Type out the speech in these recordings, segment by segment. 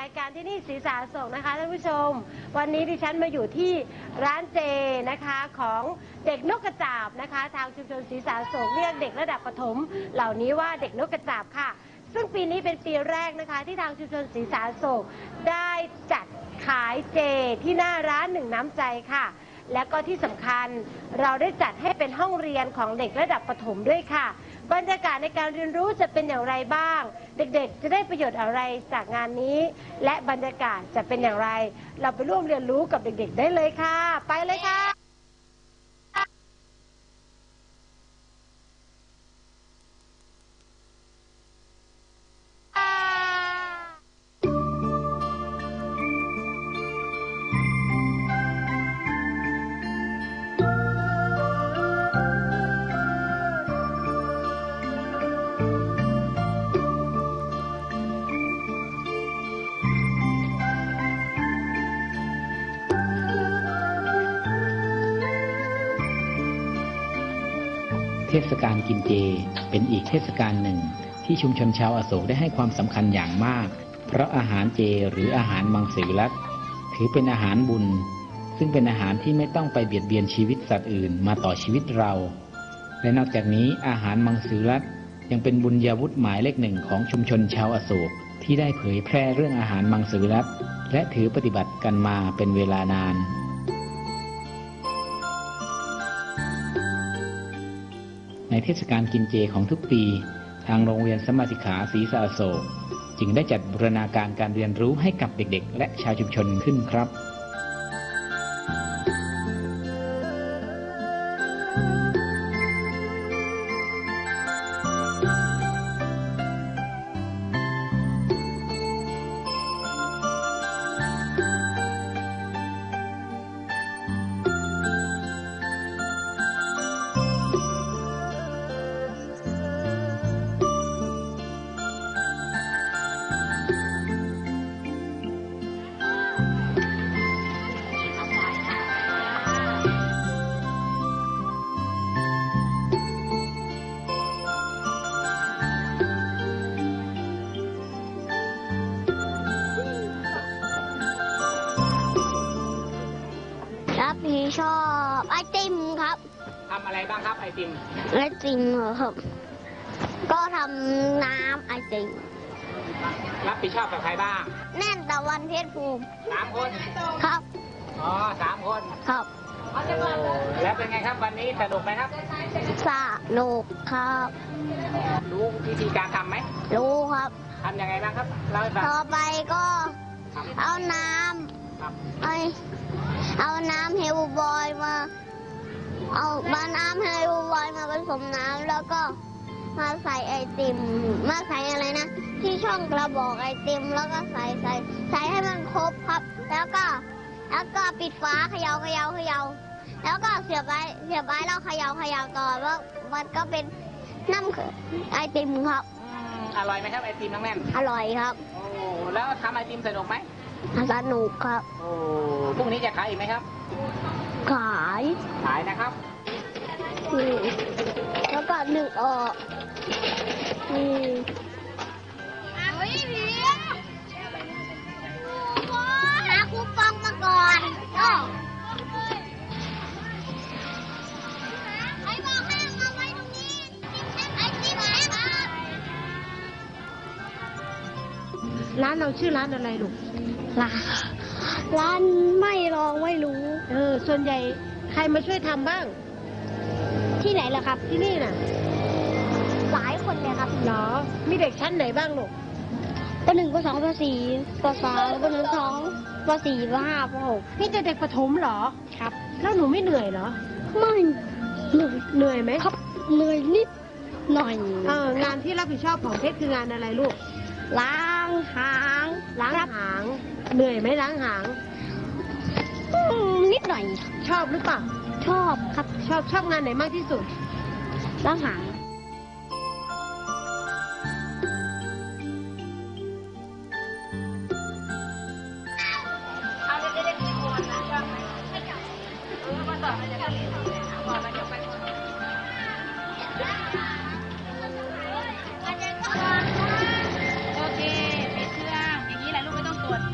ายการที่นี่ศรีสาโศกนะคะท่านผู้ชมวันนี้ดิฉันมาอยู่ที่ร้านเจนะคะของเด็กนกกระจาบนะคะทางชุมชนศรีสาโศกเรียกเด็กระดับประถมเหล่านี้ว่าเด็กนกกระจาบค่ะซึ่งปีนี้เป็นปีแรกนะคะที่ทางชุมชนศรีสาโศกได้จัดขายเจที่หน้าร้านหนึ่งน้ำใจค่ะและก็ที่สำคัญเราได้จัดให้เป็นห้องเรียนของเด็กระดับประถมด้วยค่ะบรรยากาศในการเรียนรู้จะเป็นอย่างไรบ้างเด็กๆจะได้ประโยชน์อะไรจากงานนี้และบรรยากาศจะเป็นอย่างไรเราไปร่วมเรียนรู้กับเด็กๆได้เลยค่ะไปเลยค่ะเทศกาลกินเจเป็นอีกเทศกาลหนึ่งที่ชุมชนชาวอโศกได้ให้ความสำคัญอย่างมากเพราะอาหารเจหรืออาหารมังสวิรัติถือเป็นอาหารบุญซึ่งเป็นอาหารที่ไม่ต้องไปเบียดเบียนชีวิตสัตว์อื่นมาต่อชีวิตเราและนอกจากนี้อาหารมังสวิรัติยังเป็นบุญญาวุธหมายเลขหนึ่งของชุมชนชาวอโศกที่ได้เผยแพร่เรื่องอาหารมังสวิรัติและถือปฏิบัติกันมาเป็นเวลานานในเทศกาลกินเจของทุกปีทางโรงเรียนสมมาสิกขาศรีสาโศกจึงได้จัดบูรณาการการเรียนรู้ให้กับเด็กๆและชาวชุมชนขึ้นครับพี่ชอบไอติมครับทำอะไรบ้างครับไอติมเหรอครับก็ทำน้ำไอติมรับผิดชอบกับใครบ้างแน่นตะวันเพชรภูมิ 3 คนครับอ๋อ3 คนครับแล้วเป็นไงครับวันนี้สนุกไหมครับสนุกครับรู้วิธีการทำไหมรู้ครับทำยังไงบ้างครับเล่าให้ฟังต่อไปก็เอาน้ำเฮลบอยมาน้ำเฮลบอยมาผสมน้ำแล้วก็มาใส่ไอติมมาใส่อะไรนะที่ช่องกระบอกไอติมแล้วก็ใส่ให้มันครบครับแล้วก็ปิดฝาเขย่าแล้วก็เสียบไว้แล้วเขย่าต่อแล้วมันก็เป็นน้ำไอติมครับอร่อยไหมครับไอติมน้องแน่นอร่อยครับโอ้แล้วทำไอติมสนุกไหมสนุกครับโอ้พรุ่งนี้จะขายอีกไหมครับขายนะครับแล้วก็ดึงออกหาคูปองมาก่อนใครบอกให้มาไว้ตรงนี้ไอติมไหมครับร้านเราชื่อร้านอะไรลูกร้านไม่รู้ส่วนใหญ่ใครมาช่วยทำบ้างที่ไหนล่ะครับที่นี่น่ะหลายคนเลยครับเหรอมีเด็กชั้นไหนบ้างลูกป.1 ป.2 ป.4 ป.3 ป.2 ป.4 ป.5 ป.6 นี่จะเด็กประถมเหรอครับแล้วหนูไม่เหนื่อยเหรอไม่เหนื่อยไหมครับเหนื่อยนิดหน่อยงานที่รับผิดชอบของเพชรคืองานอะไรลูกล้างหางเหนื่อยไหมล้างหางนิดหน่อยชอบหรือเปล่าชอบครับชอบงานไหนมากที่สุดล้างหางโอเคปิดเครื่องอย่างนี้แหละลูกไม่ต้องกด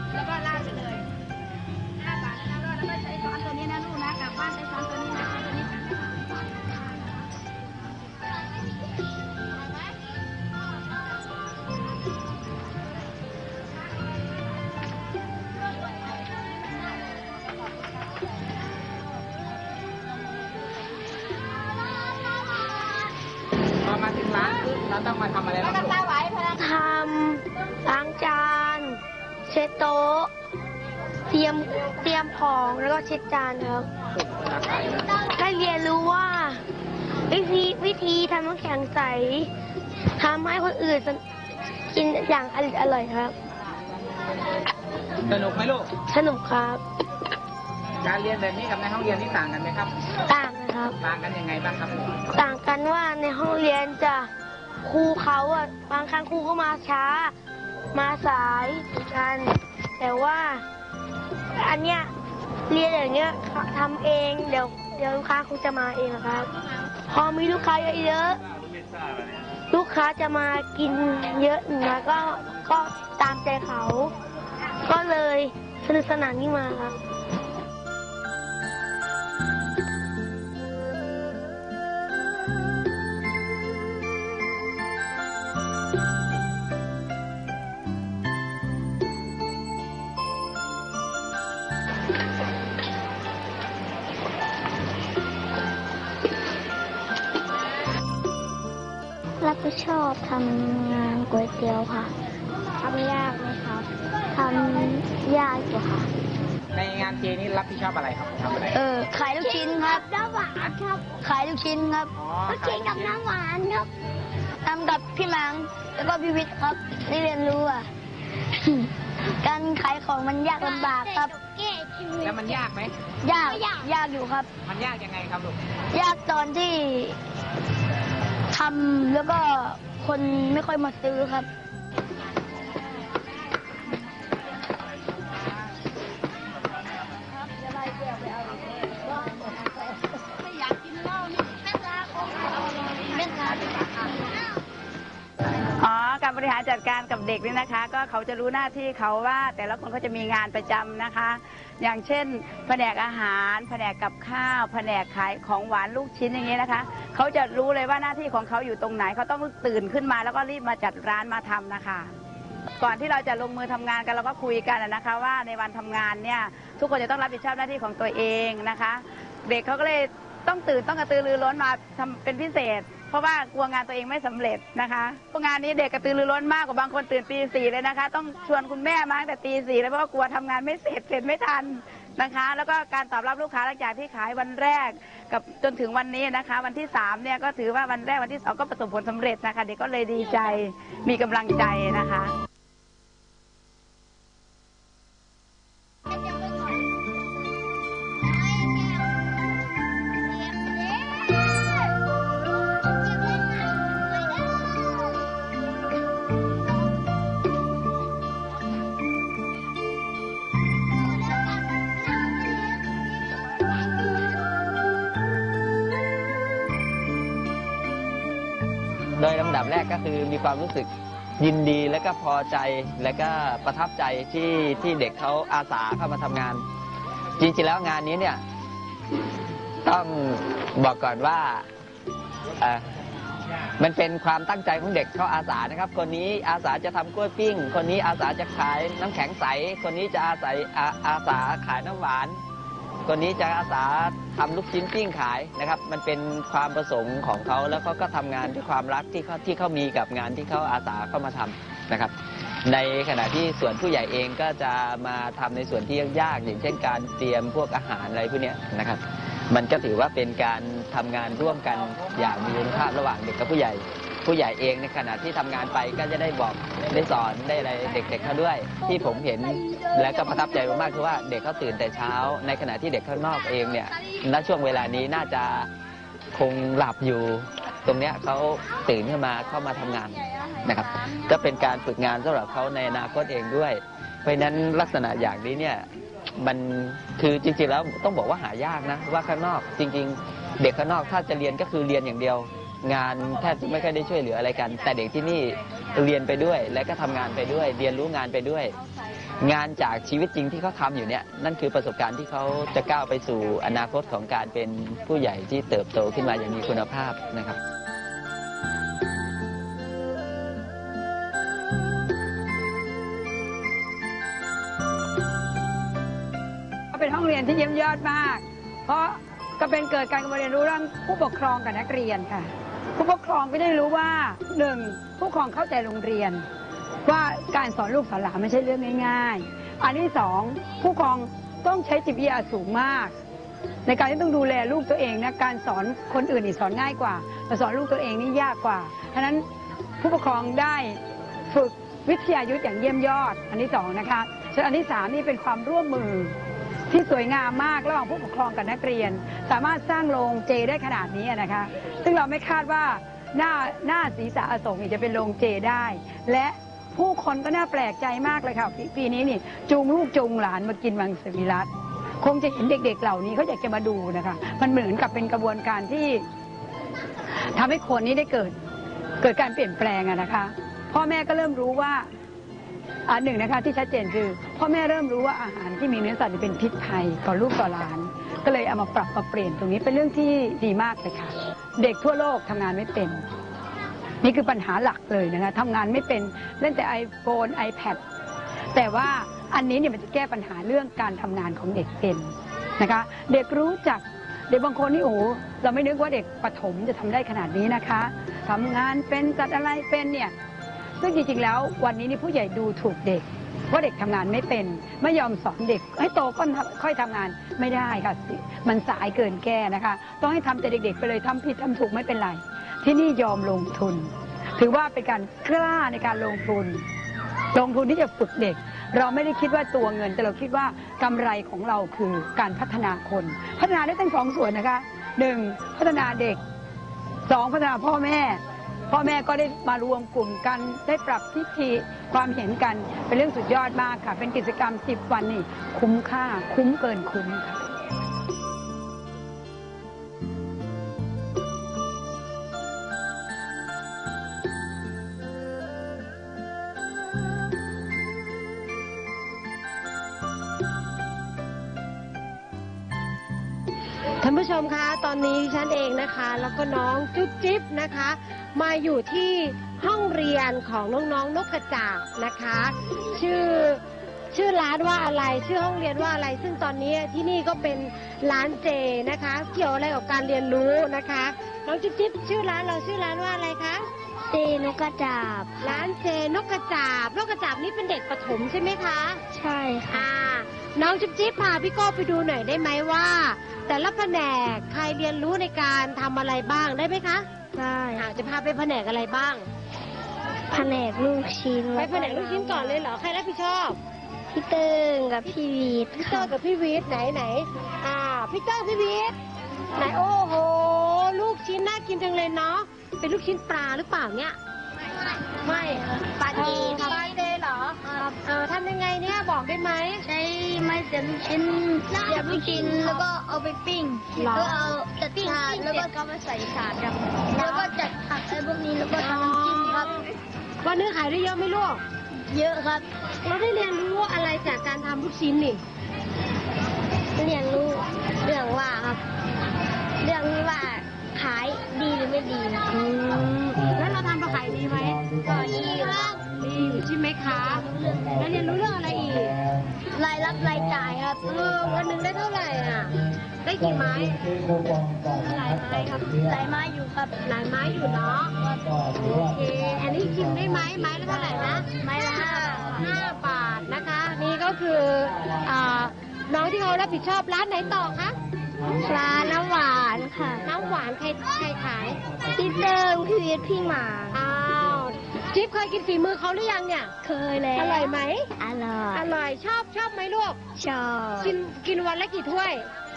เราต้องมาทำอะไรบ้างลูกทำล้างจานเช็ดโต๊ะเตรียมของแล้วก็เช็ดจานครับได้เรียนรู้ว่าวิธีทำน้ำแข็งใสทำให้คนอื่นกินอย่างอร่อยครับสนุกไหมลูกสนุกครับการเรียนแบบนี้กับในห้องเรียนที่ต่างกันไหมครับต่างนะครับต่างกันยังไงบ้างครับต่างกันว่าในห้องเรียนจะครูเขาอะบางครั้งครูก็มาช้ามาสายเหมือนกัน แต่ว่าอันเนี้ยเรียนอย่างเงี้ยทำเองเดี๋ยวลูกค้าคงจะมาเองนะครับ พอมีลูกค้าเยอะๆลูกค้าจะมากินเยอะนะก็ตามใจเขา ก็เลยสนุกสนานขึ้นมาครับ รับผิดชอบทำงานก๋วยเตี๋ยวค่ะทำยากไหมครับทำยากอยู่ค่ะในงานเจนี่รับผิดชอบอะไรครับทำอะไรขายลูกชิ้นครับน้ำหวานครับขายลูกชิ้นครับอ๋อลูกชิ้นกับน้ำหวานครับทำกับพี่มังแล้วก็พี่วิทย์ครับได้เรียนรู้อ่ะ การขายของมันยากลำบากครับแล้วมันยากไหมยากอยู่ครับมันยากยังไงครับลูกยากตอนที่ทำแล้วก็คนไม่ค่อยมาซื้อครับการบริหารจัดการกับเด็กนี่นะคะ ก็เขาจะรู้หน้าที่เขาว่าแต่ละคนเขาจะมีงานประจำนะคะ อย่างเช่นแผนกอาหารแผนกกับข้าวแผนกขายของหวานลูกชิ้นอย่างนี้นะคะเขาจะรู้เลยว่าหน้าที่ของเขาอยู่ตรงไหนเขาต้องตื่นขึ้นมาแล้วก็รีบมาจัดร้านมาทำนะคะ ก่อนที่เราจะลงมือทำงานกันเราก็คุยกันนะคะว่าในวันทำงานเนี่ยทุกคนจะต้องรับผิดชอบหน้าที่ของตัวเองนะคะ เด็กเขาก็เลยต้องตื่นต้องกระตือรือร้นมาทำเป็นพิเศษ เพราะว่ากลัวงานตัวเองไม่สำเร็จนะคะงานนี้เด็กกระตือรือร้นมากกว่าบางคนตื่นตีสี่เลยนะคะต้องชวนคุณแม่มาตั้งแต่ตีสี่เลยเพราะว่ากลัวทำงานไม่เสร็จไม่ทันนะคะ แล้วก็การตอบรับลูกค้าหลังจากที่ขายวันแรกกับจนถึงวันนี้นะคะวันที่3เนี่ยก็ถือว่าวันแรกวันที่2ก็ประสบผลสำเร็จนะคะเด็กก็เลยดีใจมีกำลังใจนะคะโดยลำดับแรกก็คือมีความรู้สึกยินดีและก็พอใจและก็ประทับใจที่เด็กเขาอาสาเข้ามาทำงาน จริงๆแล้วงานนี้เนี่ยต้องบอกก่อนว่ามันเป็นความตั้งใจของเด็กเขาอาสานะครับคนนี้อาสาจะทำกล้วยปิ้งคนนี้อาสาจะขายน้ำแข็งใสคนนี้จะอาสาขายน้ำหวานคนนี้จะอาสาทำลูกชิ้นปิ้งขายนะครับมันเป็นความประสงค์ของเขาแล้วเขาก็ทำงานด้วยความรักที่เขามีกับงานที่เขาอาสาเข้ามาทำนะครับในขณะที่ส่วนผู้ใหญ่เองก็จะมาทำในส่วนที่ยากๆอย่างเช่นการเตรียมพวกอาหารอะไรพวกนี้นะครับมันก็ถือว่าเป็นการทำงานร่วมกันอย่างมีคุณภาพระหว่างเด็กกับผู้ใหญ่เองในขณะที่ทำงานไปก็จะได้บอกได้สอนได้อะไรเด็กๆเขาด้วยที่ผมเห็นและก็ประทับใจมากคือว่าเด็กเขาตื่นแต่เช้าในขณะที่เด็กข้างนอกเองเนี่ยณช่วงเวลานี้น่าจะคงหลับอยู่ตรงเนี้ยเขาตื่นขึ้นมาเข้ามาทำงานนะครับก็เป็นการฝึกงานสำหรับเขาในอนาคตเองด้วยเพราะฉะนั้นลักษณะอย่างนี้เนี่ยมันคือจริงๆแล้วต้องบอกว่าหายากนะว่าข้างนอกจริงๆเด็กข้างนอกถ้าจะเรียนก็คือเรียนอย่างเดียวงานแทบจะไม่ค่อยได้ช่วยเหลืออะไรกันแต่เด็กที่นี่เรียนไปด้วยและก็ทำงานไปด้วยเรียนรู้งานไปด้วยงานจากชีวิตจริงที่เขาทำอยู่เนี่ยนั่นคือประสบการณ์ที่เขาจะก้าวไปสู่อนาคตของการเป็นผู้ใหญ่ที่เติบโตขึ้นมาอย่างมีคุณภาพนะครับเป็นห้องเรียนที่เยี่ยมยอดมากเพราะก็เป็นเกิดการเรียนรู้เรื่องผู้ปกครองกับนักเรียนค่ะผู้ปกครองก็ได้รู้ว่าหนึ่งผู้ปกครองเข้าใจโรงเรียนว่าการสอนลูกสอนหลานไม่ใช่เรื่องง่ายๆอันที่สองผู้ปกครองต้องใช้จิตวิทยาสูงมากในการที่ต้องดูแลลูกตัวเองนะการสอนคนอื่นนี่สอนง่ายกว่าแต่สอนลูกตัวเองนี่ยากกว่าเพราะฉะนั้นผู้ปกครองได้ฝึกวิทยายุทธอย่างเยี่ยมยอดอันที่สองนะคะส่วนอันที่สามนี่เป็นความร่วมมือที่สวยงามมากระหว่างผู้ปกครองกับนักเรียนสามารถสร้างโรงเจได้ขนาดนี้นะคะซึ่งเราไม่คาดว่าหน้าศรีษะอโศกจะเป็นโรงเจได้และผู้คนก็น่าแปลกใจมากเลยค่ะปีนี้นี่จูงลูกจูงหลานมากินมังสวิรัติคงจะเห็นเด็กๆเหล่านี้เขาอยากจะมาดูนะคะมันเหมือนกับเป็นกระบวนการที่ทำให้คนนี้ได้เกิดการเปลี่ยนแปลงนะคะพ่อแม่ก็เริ่มรู้ว่าหนึ่งนะคะที่ชัดเจนคือพ่อแม่เริ่มรู้ว่าอาหารที่มีเนื้อสัตว์เป็นพิษภัยต่อลูกต่อหลานก็เลยเอามาปรับมาเปลี่ยนตรงนี้เป็นเรื่องที่ดีมากเลยค่ะเด็กทั่วโลกทำงานไม่เป็นนี่คือปัญหาหลักเลยนะคะทำงานไม่เป็นเล่นแต่ iPhone iPad แต่ว่าอันนี้เนี่ยมันจะแก้ปัญหาเรื่องการทำงานของเด็กเป็นนะคะเด็กรู้จักเด็กบางคนนี่โอ้เราไม่นึกว่าเด็กประถมจะทำได้ขนาดนี้นะคะทำงานเป็นจัดอะไรเป็นเนี่ยซึ่งจริงๆแล้ววันนี้นี่ผู้ใหญ่ดูถูกเด็กว่าเด็กทำงานไม่เป็นไม่ยอมสอนเด็กให้โตก็ค่อยทำงานไม่ได้ค่ะมันสายเกินแก้นะคะต้องให้ทำแต่เด็กๆไปเลยทำผิดทำถูกไม่เป็นไรที่นี่ยอมลงทุนถือว่าเป็นการกล้าในการลงทุนที่จะฝึกเด็กเราไม่ได้คิดว่าตัวเงินแต่เราคิดว่ากำไรของเราคือการพัฒนาคนพัฒนาได้ทั้งสองส่วนนะคะหนึ่งพัฒนาเด็กสองพัฒนาพ่อแม่ก็ได้มารวมกลุ่มกันได้ปรับทิฏฐิความเห็นกันเป็นเรื่องสุดยอดมากค่ะเป็นกิจกรรม10 วันนี่คุ้มค่าคุ้มเกินคุ้มค่ะท่านผู้ชมคะตอนนี้ฉันเองนะคะแล้วก็น้องจุ๊บจิ๊บนะคะมาอยู่ที่ห้องเรียนของน้องๆนกกระจาบนะคะชื่อร้านว่าอะไรชื่อห้องเรียนว่าอะไรซึ่งตอนนี้ที่นี่ก็เป็นร้านเจนะคะเกี่ยวอะไรกับการเรียนรู้นะคะน้องจุ๊บจิ๊บชื่อร้านว่าอะไรคะเจนกกระจาบร้านเจนกกระจาบนี่เป็นเด็กประถมใช่ไหมคะใช่ค่ะน้องจุ๊บจิ๊บพาพี่โก้ไปดูหน่อยได้ไหมว่าแต่ละแผนกใครเรียนรู้ในการทำอะไรบ้างได้ไหมคะได้จะพาไปแผนกอะไรบ้างแผนกลูกชิ้นไปแผนกลูกชิ้นก่อนเลยเหรอใครรับผิดชอบพี่เติ้งกับพี่วีทพี่เติ้งกับพี่วีทไหนพี่เติ้งพี่วีทไหนโอ้โหลูกชิ้นน่ากินจังเลยเนาะเป็นลูกชิ้นปลาหรือเปล่าเนี่ยไม่ปลาเจครับปลาเจเหรอครับทำยังไงเนี่ยบอกได้ไหมใช้ไม้เสียบลูกชิ้นแล้วก็เอาไปปิ้งแล้วเอาจัดถาดแล้วก็มาใส่ถาดครับแล้วก็จัดผักไอ้พวกนี้แล้วก็ทำน้ำจิ้มครับวันนึงขายได้เยอะไหมลูกเยอะครับเราได้เรียนรู้อะไรจากการทำลูกชิ้นนี่เรียนรู้เรื่องว่าครับเรื่องที่ว่าขายดีหรือไม่ดีแล้วเราทำเราขายดีไหมก็ดีครับดีใช่ไหมคะแล้วเรียนรู้เรื่องอะไรอีกรายรับรายจ่ายครับวันหนึ่งได้เท่าไหร่ได้กี่ไม้หลายไม้ครับหลายไม้อยู่ครับหลายไม้อยู่เนาะโอเคอันนี้ชิมได้ไหมไม้ละเท่าไหร่นะไม้ละ 5 บาทนะคะนี่ก็คือน้องที่เขารับผิดชอบร้านไหนต่อคะร้านน้ำหวานค่ะน้ำหวานใครขายพี่เติ้งพี่วีทพี่หมาจิ๊บเคยกินฝีมือเขาหรือยังเนี่ยเคยแล้วอร่อยไหมอร่อยชอบไหมลูกชอบกินวันละกี่ถ้วย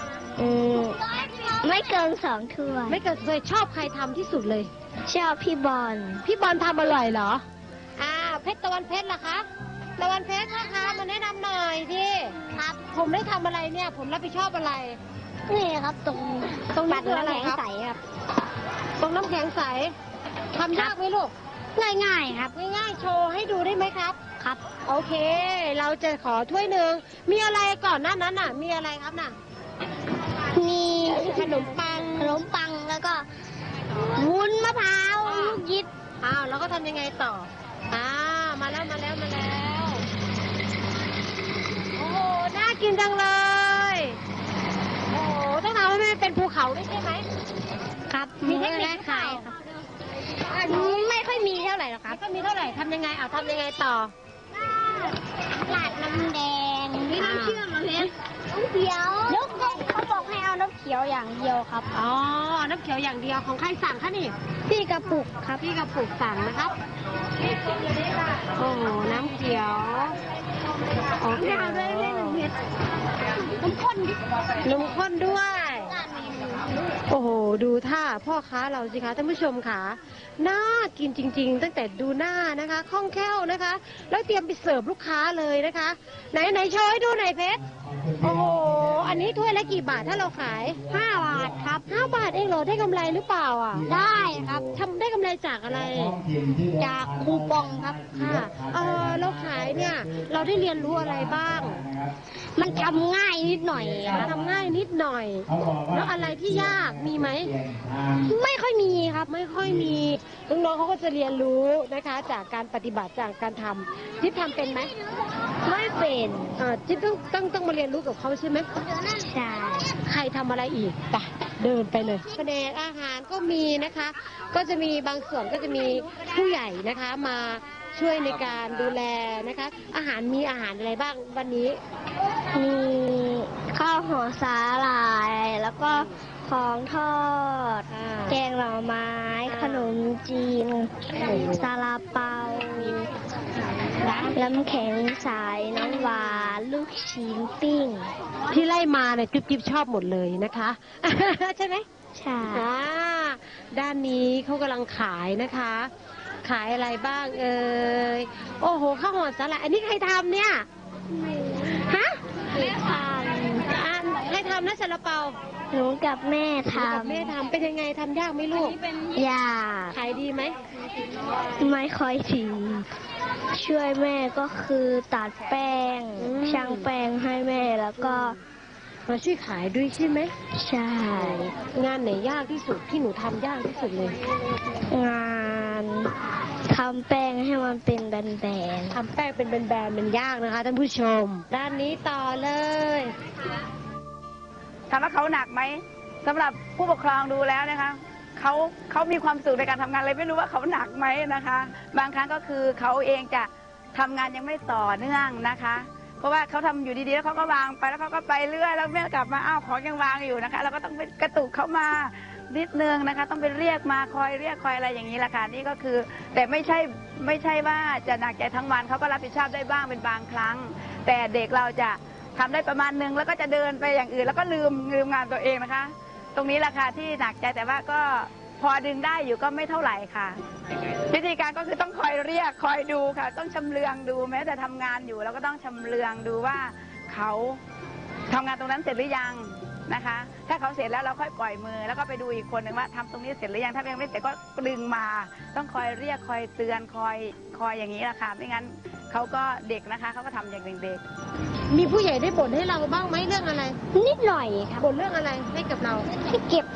ไม่เกิน2 ถ้วยไม่เกินชอบใครทำที่สุดเลยชอบพี่บอลทำอร่อยเหรอเพชรตะวันเพชรล่ะคะตะวันเพชรนะคะมาแนะนำหน่อยพี่ครับผมได้ทำอะไรเนี่ยผมรับผิดชอบอะไรนี่ครับตรงนี้คืออะไรครับตรงน้ำแข็งใสทำยากไหมลูกง่ายครับง่ายโชว์ให้ดูได้ไหมครับครับโอเคเราจะขอถ้วยหนึ่งมีอะไรก่อนหน้านั้นมีอะไรครับมีขนมปังแล้วก็วุ้นมะพร้าวลูกยิดแล้วก็ทำยังไงต่อมาแล้วโอ้โหน่ากินจังเลยโอ้โหต้องทำให้มันเป็นภูเขาด้วยใช่ไหมครับมีเทคนิคขายไม่ค่อยมีเท่าไหร่หรอกครับไม่ค่อยมีเท่าไหร่ทำยังไงทำยังไงต่อราดน้ำแดงนี่น้ำเชื่อมเหรอเพชรน้ำเขียวเขาบอกให้เอาน้ำเขียวอย่างเดียวครับอ๋อ น้ำเขียวอย่างเดียวของใครสั่งคะนี่พี่กระปุกครับพี่กระปุกสั่งนะครับ โอ้โห น้ำเขียว โอเคไม่เอาด้วยไม่หนึ่งเพชรน้ำข้นดินมข้นด้วย โอ้โห ดูท่าพ่อค้าเราสิคะท่านผู้ชมค่ะน่ากินจริง ๆ ตั้งแต่ดูหน้านะคะคล่องแคล่วนะคะ แล้วเตรียมไปเสิร์ฟลูกค้าเลยนะคะ ไหนโชว์ให้ดูหน่อยเพชร โอ้โห อันนี้ถ้วยละกี่บาทถ้าเราขาย 5 บาทครับ 5 บาทเองเหรอได้กำไรหรือเปล่าอ่ะได้ครับทำได้กำไรจากอะไรจากคูปองครับค่ะเราขายเนี่ย เราได้เรียนรู้อะไรบ้างมันทำง่ายนิดหน่อยครับทำง่ายนิดหน่อย แล้วอะไรที่ยากมีไหมไม่ค่อยมีครับไม่ค่อยมีน้องๆเขาก็จะเรียนรู้นะคะ จากการปฏิบัติจากการทำจิ๊บทำเป็นไหมไม่เป็นจิ๊บต้องมาเรียนรู้กับเขาใช่ไหมใช่ใครทำอะไรอีกไปเดินไปเลยแผนกอาหารก็มีนะคะ ก็จะมีบางส่วนก็จะมีผู้ใหญ่นะคะมาช่วยในการดูแลนะคะ อาหารมีอาหารอะไรบ้างวันนี้มีข้าวห่อสาหร่าย แล้วก็ของทอด แกงหน่อไม้ ขนมจีนซาลาเปาน้ำแข็งใสน้ำหวานลูกชิ้นปิ้งที่ไล่มาเนี่ยจิ๊บชอบหมดเลยนะคะ ใช่ไหมใช่ด้านนี้เขากำลังขายนะคะ ขายอะไรบ้างโอ้โหข้าวห่อสาหร่ายอันนี้ใครทำเนี่ยฮะแม่ทใครทำนะซาลาเปาำหนูกับแม่ทกับแม่ทำเป็นยังไงทำยากไหมลูกำยากขายดีไหมไม่ค่อยดีช่วยแม่ก็คือตัดแป้ง ช่างแป้งให้แม่แล้วก็มาช่วยขายด้วยใช่ไหมใช่งานไหนยากที่สุดที่หนูทำยากที่สุดเลยงานทำแป้งให้มันเป็นแบนทำแป้งเป็นแบนๆมันยากนะคะท่านผู้ชม ด้านนี้ต่อเลยถามว่าเขาหนักไหมสำหรับผู้ปกครองดูแล้วนะคะเขามีความสุขในการทำงานเลยไม่รู้ว่าเขาหนักไหมนะคะ บางครั้งก็คือเขาเองจะทำงานยังไม่ต่อเนื่องนะคะ เพราะว่าเขาทำอยู่ดีๆแล้วเขาก็วางไปแล้วเขาก็ไปเรื่อยแล้วแม่กลับมาอ้าวของยังวางอยู่นะคะเราก็ต้องไปกระตุกเขามานิดนึงนะคะ ต้องไปเรียกมาคอยเรียกคอยอะไรอย่างนี้แหละค่ะนี่ก็คือ แต่ไม่ใช่ว่าจะหนักใจทั้งวันเขาก็รับผิดชอบได้บ้างเป็นบางครั้ง แต่เด็กเราจะทำได้ประมาณนึงแล้วก็จะเดินไปอย่างอื่นแล้วก็ลืมงานตัวเองนะคะ ตรงนี้แหละค่ะที่หนักใจแต่ว่าก็พอดึงได้อยู่ก็ไม่เท่าไหร่ค่ะวิธีการก็คือต้องคอยเรียกคอยดูค่ะ ต้องชำเลืองดูแม้แต่ทำงานอยู่เราก็ต้องชำเลืองดูว่าเขาทำงานตรงนั้นเสร็จหรือยังนะคะ ถ้าเขาเสร็จแล้วเราค่อยปล่อยมือแล้วก็ไปดูอีกคนหนึ่งว่าทำตรงนี้เสร็จหรือยังถ้ายังไม่เสร็จก็ดึงมาต้องคอยเรียกคอยเตือนคอยอย่างนี้แหละค่ะไม่งั้นเขาก็เด็กนะคะเขาก็ทำอย่างเด็กมีผู้ใหญ่ได้บ่นให้เราบ้างไหมเรื่องอะไรนิดหน่อยครับบ่นเรื่องอะไรให้กับเราให้เก็บ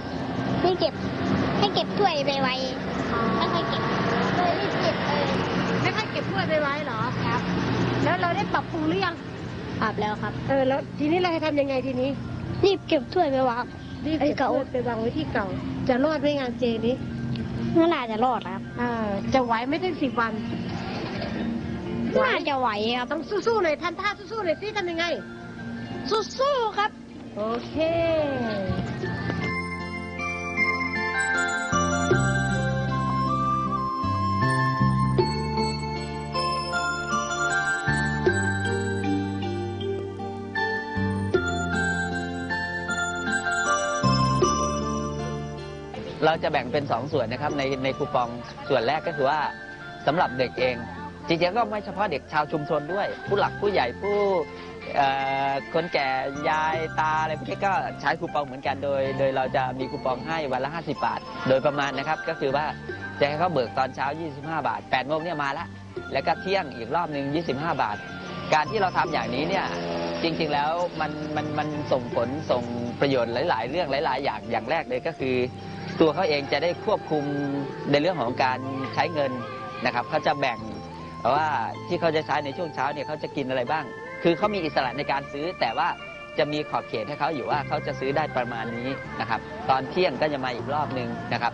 ถ้วยไปไว้ไม่ค่อยเก็บเลยรีบเก็บเลยไม่ค่อยเก็บถ้วยไปไว้เหรอครับ แล้วเราได้ปรับปรุงหรือยังปรับแล้วครับแล้วทีนี้เราจะทำยังไงทีนี้รีบเก็บถ้วยไปวางรีบเก็บถ้วยไปวางไว้ที่เก่า จะรอดไหมงานเจนี้น่าจะรอดครับจะไหวไม่ถึง10 วันน่าจะไหวครับต้องสู้ๆหน่อยทำท่าสู้ๆหน่อยสิทำยังไงสู้ๆครับโอเคเราจะแบ่งเป็น2ส่วนนะครับในคูปองส่วนแรกก็คือว่าสำหรับเด็กเองจริงๆก็ไม่เฉพาะเด็กชาวชุมชนด้วย ผู้หลักผู้ใหญ่คนแก่ยายตาอะไรพวกนี้ก็ใช้คูปองเหมือนกันโดยเราจะมีคูปองให้วันละ50 บาทโดยประมาณนะครับก็คือว่าจะให้เขาเบิกตอนเช้า25 บาท8 โมงเนี่ยมาแล้วก็เที่ยงอีกรอบหนึ่ง25 บาทการที่เราทำอย่างนี้เนี่ยจริงๆแล้วมันส่งผลส่งประโยชน์หลายๆเรื่องหลายๆอย่างแรกเลยก็คือตัวเขาเองจะได้ควบคุมในเรื่องของการใช้เงินนะครับเขาจะแบ่งว่าที่เขาจะใช้ในช่วงเช้าเนี่ยเขาจะกินอะไรบ้างคือเขามีอิสระในการซื้อแต่ว่าจะมีขอบเขตให้เขาอยู่ว่าเขาจะซื้อได้ประมาณนี้นะครับตอนเที่ยงก็จะมาอีกรอบนึงนะครับ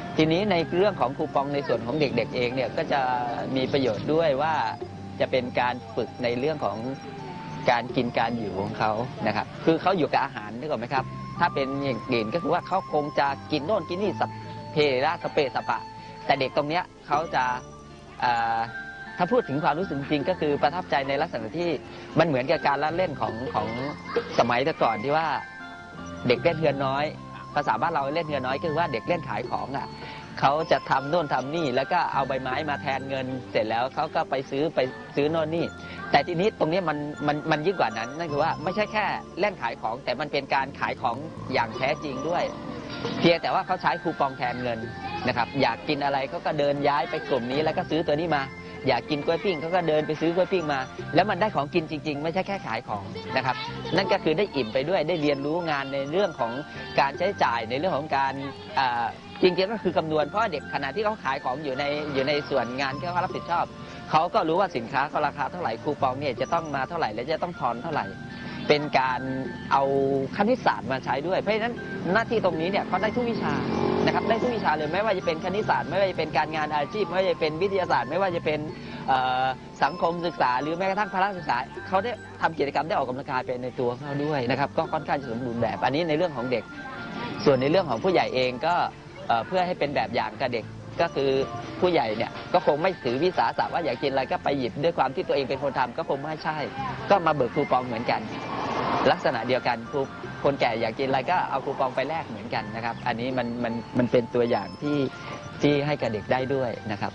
ทีนี้ในเรื่องของคูปองในส่วนของเด็กๆเองเนี่ยก็จะมีประโยชน์ด้วยว่าจะเป็นการฝึกในเรื่องของการกินการอยู่ของเขานะครับคือเขาอยู่กับอาหารนึกออกไหมครับถ้าเป็นอย่างอื่นก็คือว่าเขาคงจะกินโน่นกินนี่สัพเพระสเปสปะแต่เด็กตรงเนี้ยเขาจะถ้าพูดถึงความรู้สึกจริงก็คือประทับใจในลักษณะที่มันเหมือนกับการเล่นของสมัยแต่ก่อนที่ว่าเด็กเล่นเฮือนน้อยภาษาบ้านเราเล่นเฮือนน้อยคือว่าเด็กเล่นขายของอ่ะเขาจะทำโน่นทำนี่แล้วก็เอาใบไม้มาแทนเงินเสร็จแล้วเขาก็ไปซื้อโน่นนี่แต่ทีนี้ตรงนี้มันยิ่งกว่านั้นนั่นคือว่าไม่ใช่แค่เล่นขายของแต่มันเป็นการขายของอย่างแท้จริงด้วยเพียงแต่ว่าเขาใช้คูปองแทนเงินนะครับอยากกินอะไรเขาก็เดินย้ายไปกลุ่มนี้แล้วก็ซื้อตัวนี้มาอยากกินกล้วยปิ้งเขาก็เดินไปซื้อกล้วยปิ้งมาแล้วมันได้ของกินจริงๆไม่ใช่แค่ขายของนะครับนั่นก็คือได้อิ่มไปด้วยได้เรียนรู้งานในเรื่องของการใช้จ่ายในเรื่องของการจริงๆก็คือคำนวณเพราะเด็กขณะที่เขาขายของอยู่ในส่วนงานที่เขารับผิดชอบเขาก็รู้ว่าสินค้าเขาราคาเท่าไหร่คูปองเนี่ยจะต้องมาเท่าไหร่และจะต้องทอนเท่าไหร่เป็นการเอาคณิตศาสตร์มาใช้ด้วยเพราะฉะนั้นหน้าที่ตรงนี้เนี่ยเขาได้ทุกวิชานะครับได้ทุกวิชาเลยไม่ว่าจะเป็นคณิตศาสตร์ไม่ว่าจะเป็นการงานอาชีพไม่ว่าจะเป็นวิทยาศาสตร์ไม่ว่าจะเป็นสังคมศึกษาหรือแม้กระทั่งพละศึกษาเขาได้ทำกิจกรรมได้ออกกำลังกายเป็นในตัวเขาด้วยนะครับก็ค่อนข้างจะสมบูรณ์แบบอันนี้ในเรื่องของเด็กส่วนในเรื่องของผู้ใหญ่เองก็เพื่อให้เป็นแบบอย่างกับเด็กก็คือผู้ใหญ่เนี่ยก็คงไม่ถือวิสาสะว่าอยากกินอะไรก็ไปหยิบด้วยความที่ตัวเองเป็นคนทำก็คงไม่ใช่ก็มาเบิกคูปองเหมือนกันลักษณะเดียวกันคนแก่อยากกินอะไรก็เอาคูปองไปแลกเหมือนกันนะครับอันนี้มันเป็นตัวอย่างที่ให้กับเด็กได้ด้วยนะครับ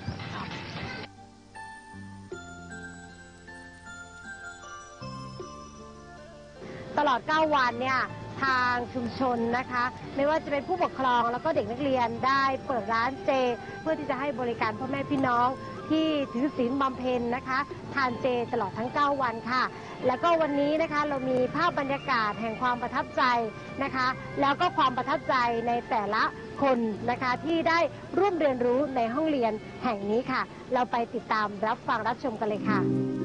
ตลอด 9 วันเนี่ยทางชุมชนนะคะไม่ว่าจะเป็นผู้ปกครองแล้วก็เด็กนักเรียนได้เปิดร้านเจเพื่อที่จะให้บริการพ่อแม่พี่น้องที่ถือศีลบำเพ็ญนะคะทานเจตลอดทั้ง 9 วันค่ะแล้วก็วันนี้นะคะเรามีภาพบรรยากาศแห่งความประทับใจนะคะแล้วก็ความประทับใจในแต่ละคนนะคะที่ได้ร่วมเรียนรู้ในห้องเรียนแห่งนี้ค่ะเราไปติดตามรับฟังรับชมกันเลยค่ะ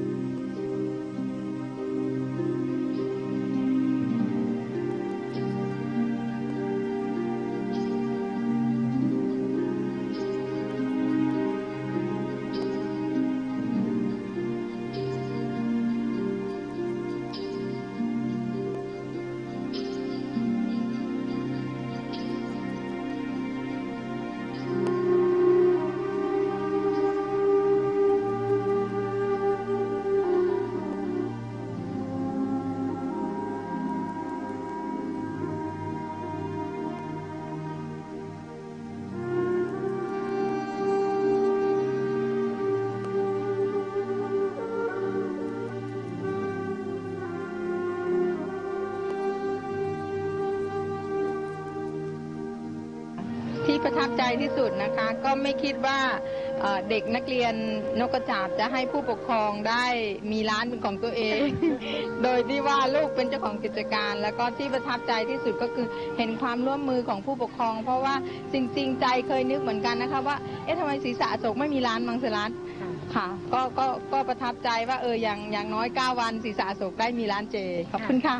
ที่ประทับใจที่สุดนะคะก็ไม่คิดว่าเด็กนักเรียนนกกระจาบจะให้ผู้ปกครองได้มีร้านเป็นของตัวเอง โดยที่ว่าลูกเป็นเจ้าของกิจการ แล้วก็ที่ประทับใจที่สุดก็คือเห็นความร่วมมือของผู้ปกครอง เพราะว่าจริงๆใจเคยนึกเหมือนกันนะคะว่าทำไมศรีษะอโศกไม่มีร้านมังสวิรัติค่ะก็ประทับใจว่าอย่างน้อย9 วันศรีษะอโศกได้มีร้านเจขอบคุณค่ะ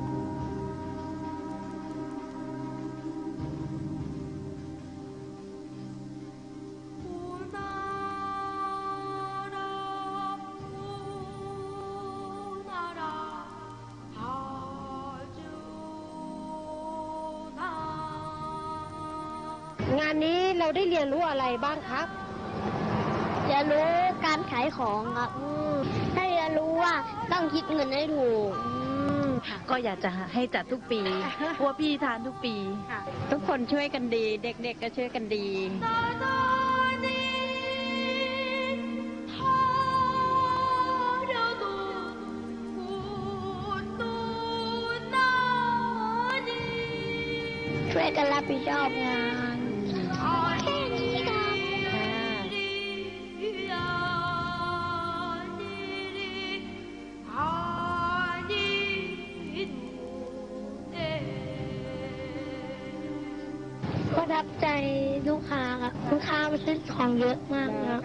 งานนี้เราได้เรียนรู้อะไรบ้างครับเรียนรู้การขายของครับให้เรียนรู้ว่าต้องคิดเงินให้ถูกก็อยากจะให้จัดทุกปีเพราะว่าพี่ทานทุกปีทุกคนช่วยกันดีเด็กๆก็ช่วยกันดีช่วยกันรับผิดชอบงานแค่นี้ครับประทับใจลูกค้าครับลูกค้ามาซื้อของเยอะมากครับ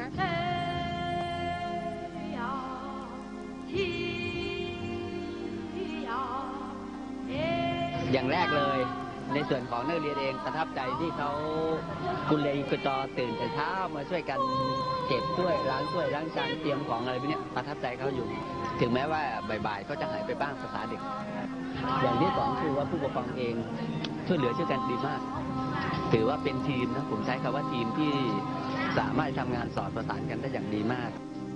อย่างแรกเลยในส่วนของนักเรียนเองประทับใจที่เขากุเลกุจอตื่นแต่เช้ามาช่วยกันเก็บถ้วยล้างจานเตรียมของอะไรพวกนี้ประทับใจเขาอยู่ถึงแม้ว่าบ่ายๆก็จะหายไปบ้างภาษาเด็กอย่างที่สองคือว่าผู้ปกครองเองช่วยเหลือช่วยกันดีมากถือว่าเป็นทีมนะผมใช้คำว่าทีมที่สามารถทำงานสอดประสานกันได้อย่างดีมาก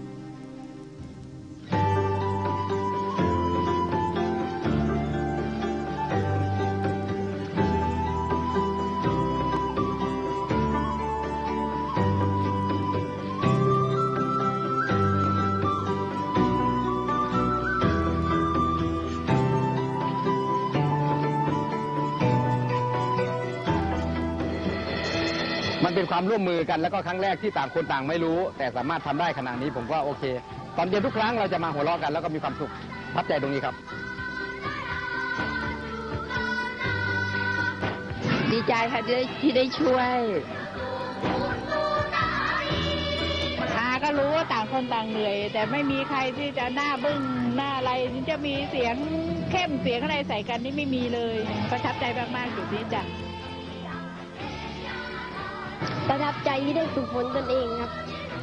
มันเป็นความร่วมมือกันแล้วก็ครั้งแรกที่ต่างคนต่างไม่รู้แต่สามารถทำได้ขนาดนี้ผมก็โอเคตอนเย็นทุกครั้งเราจะมาหัวเราะกันแล้วก็มีความสุขประทับใจตรงนี้ครับดีใจค่ะที่ได้ช่วยก็รู้ว่าต่างคนต่างเหนื่อยแต่ไม่มีใครที่จะหน้าบึ้งหน้าอะไรจะมีเสียงเข้มเสียงอะไรใส่กันนี่ไม่มีเลยประทับใจมากๆอยู่ที่จ้ะประทับใจที่ได้ฝึกฝนตนเองครับ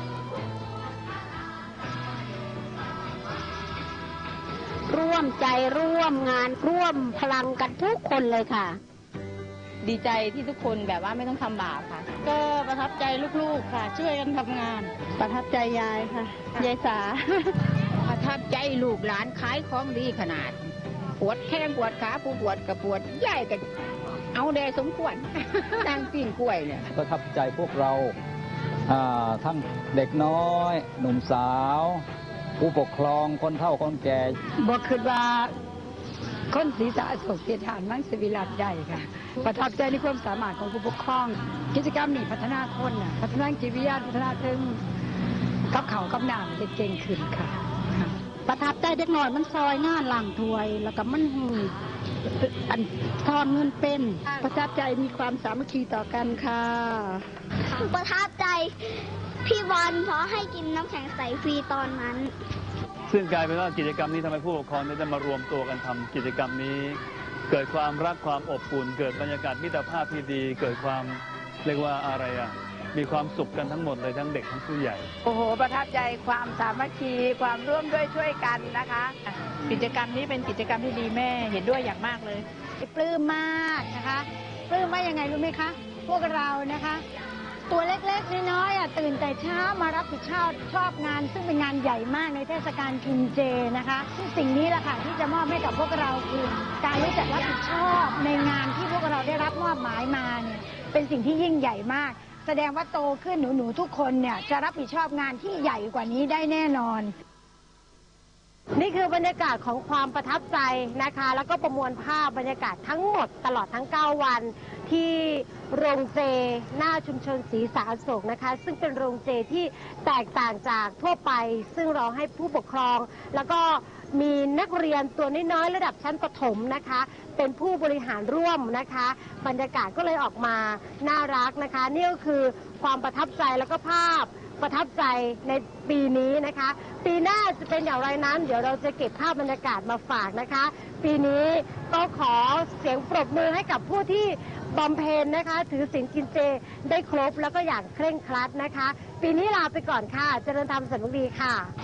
ร่วมใจร่วมงานร่วมพลังกันทุกคนเลยค่ะดีใจที่ทุกคนแบบว่าไม่ต้องทำบาปค่ะก็ประทับใจลูกๆค่ะช่วยกันทำงานประทับใจยายค่ะยายสาประทับใจลูกหลานขายของดีขนาดปวดแข้งปวดขาผู้ปวดกับปวดใหญ่กับเอาแดสมควร นั่งปิ้งกล้วยเนี่ยประทับใจพวกเราทั้งเด็กน้อยหนุ่มสาวผู้ปกครองคนเฒ่าคนแก่บอกคือว่าคนศรีสะโศกเกียรติฐานมังสวิรัติได้ค่ะประทับใจในความสามารถของผู้ปกครองกิจกรรมนี้พัฒนาคนพัฒนาจิตวิทยาพัฒนาถึงกับเขากับน้ำเก่งขึ้นค่ะประทับใจเด็กน้อยมันซอยงานล้างถ้วยแล้วก็มันอันทอนเงินเป็นประทับใจมีความสามัคคีต่อกันค่ะประทับใจพี่บอลเพราะให้กินน้ำแข็งใสฟรีตอนนั้นซึ่งกลายเป็นว่ากิจกรรมนี้ทำให้ผู้ปกครองได้มารวมตัวกันทำกิจกรรมนี้เกิดความรักความอบอุ่นเกิดบรรยากาศมิตรภาพที่ดีเกิดความเรียกว่าอะไรมีความสุขกันทั้งหมดเลยทั้งเด็กทั้งผู้ใหญ่โอ้โหประทับใจความสามัคคีความร่วมด้วยช่วยกันนะคะกิจกรรมนี้เป็นกิจกรรมที่ดีแม่เห็นด้วยอย่างมากเลยปลื้มมากนะคะปลื้มว่ายังไงรู้ไหมคะพวกเรานะคะตัวเล็กๆน้อยๆตื่นแต่เช้ามารับผิดชอบงานซึ่งเป็นงานใหญ่มากในเทศกาลกินเจนะคะสิ่งนี้แหละค่ะที่จะมอบให้กับพวกเราคือการรู้จักรับผิดชอบในงานที่พวกเราได้รับมอบหมายมาเนี่ยเป็นสิ่งที่ยิ่งใหญ่มากแสดงว่าโตขึ้นหนูๆทุกคนเนี่ยจะรับผิดชอบงานที่ใหญ่กว่านี้ได้แน่นอนนี่คือบรรยากาศของความประทับใจนะคะแล้วก็ประมวลภาพบรรยากาศทั้งหมดตลอดทั้ง9วันที่โรงเจหน้าชุมชนศรีสาโศกนะคะซึ่งเป็นโรงเจที่แตกต่างจากทั่วไปซึ่งเราให้ผู้ปกครองแล้วก็มีนักเรียนตัวน้อยๆระดับชั้นประถมนะคะเป็นผู้บริหารร่วมนะคะบรรยากาศก็เลยออกมาน่ารักนะคะนี่ก็คือความประทับใจแล้วก็ภาพประทับใจในปีนี้นะคะปีหน้าจะเป็นอย่างไรนั้นเดี๋ยวเราจะเก็บภาพบรรยากาศมาฝากนะคะปีนี้ก็ขอเสียงปรบมือให้กับผู้ที่บำเพ็ญนะคะถือศีลกินเจได้ครบแล้วก็อย่างเคร่งครัดนะคะปีนี้ลาไปก่อนค่ะเจริญธรรมสำนึกดีค่ะ